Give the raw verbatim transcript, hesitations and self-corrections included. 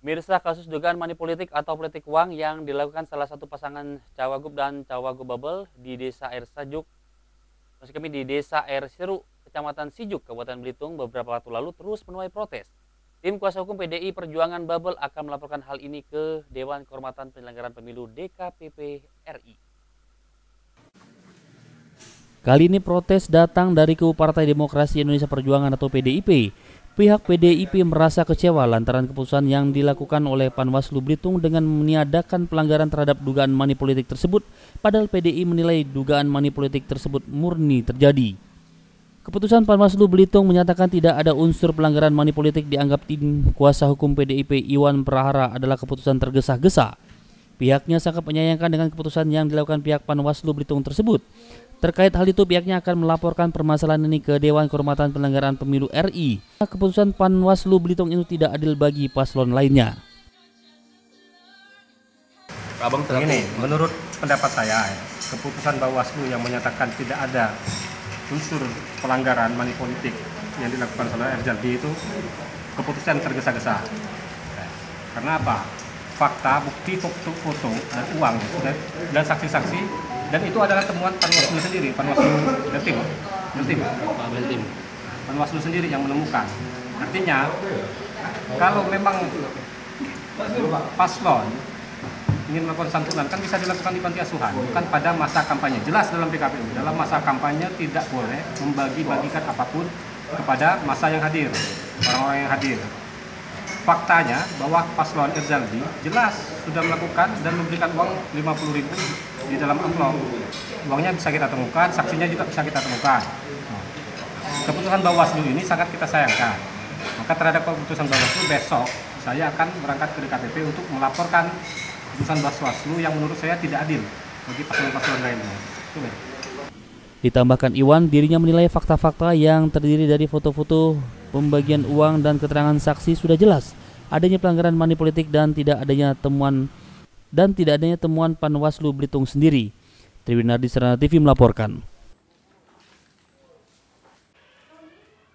Mirsa, kasus dugaan money politik atau politik uang yang dilakukan salah satu pasangan cawagup dan cawagup Babel di Desa Air Sajuk, maksud kami di Desa Air Siru, Kecamatan Sijuk, Kabupaten Belitung beberapa waktu lalu terus menuai protes. Tim kuasa hukum P D I Perjuangan Babel akan melaporkan hal ini ke Dewan Kehormatan Penyelenggaraan Pemilu D K P P R I. Kali ini protes datang dari kubu Partai Demokrasi Indonesia Perjuangan atau P D I P. Pihak P D I P merasa kecewa lantaran keputusan yang dilakukan oleh Panwaslu Belitung dengan meniadakan pelanggaran terhadap dugaan money politik tersebut, padahal P D I menilai dugaan money politik tersebut murni terjadi. Keputusan Panwaslu Belitung menyatakan tidak ada unsur pelanggaran money politik dianggap tim kuasa hukum P D I P Iwan Prahara adalah keputusan tergesa-gesa. Pihaknya sangat menyayangkan dengan keputusan yang dilakukan pihak Panwaslu Belitung tersebut. Terkait hal itu, pihaknya akan melaporkan permasalahan ini ke Dewan Kehormatan Penyelenggaraan Pemilu R I. Keputusan Panwaslu Belitung itu tidak adil bagi paslon lainnya. Abang ini, menurut pendapat saya, keputusan Bawaslu yang menyatakan tidak ada unsur pelanggaran money politik yang dilakukan oleh Erzaldi itu keputusan tergesa-gesa. Karena apa? Fakta, bukti, foto, dan uang dan saksi-saksi, dan itu adalah temuan Panwaslu sendiri, Panwaslu Beltim, Beltim, Beltim, Panwaslu sendiri yang menemukan. Artinya, kalau memang paslon ingin melakukan santunan kan bisa dilakukan di panti asuhan, bukan pada masa kampanye. Jelas dalam P K P U, dalam masa kampanye tidak boleh membagi-bagikan apapun kepada masa yang hadir, orang-orang yang hadir. Faktanya bahwa paslon Erzaldi jelas sudah melakukan dan memberikan uang lima puluh ribu di dalam amplop. Uangnya bisa kita temukan, saksinya juga bisa kita temukan. Keputusan Bawaslu ini sangat kita sayangkan. Maka terhadap keputusan Bawaslu besok saya akan berangkat ke D K P P untuk melaporkan keputusan Bawaslu yang menurut saya tidak adil bagi paslon-paslon lainnya. Ditambahkan Iwan, dirinya menilai fakta-fakta yang terdiri dari foto-foto pembagian uang dan keterangan saksi sudah jelas adanya pelanggaran money politik dan tidak adanya temuan dan tidak adanya temuan Panwaslu Belitung sendiri. Triwinardi Serana T V melaporkan.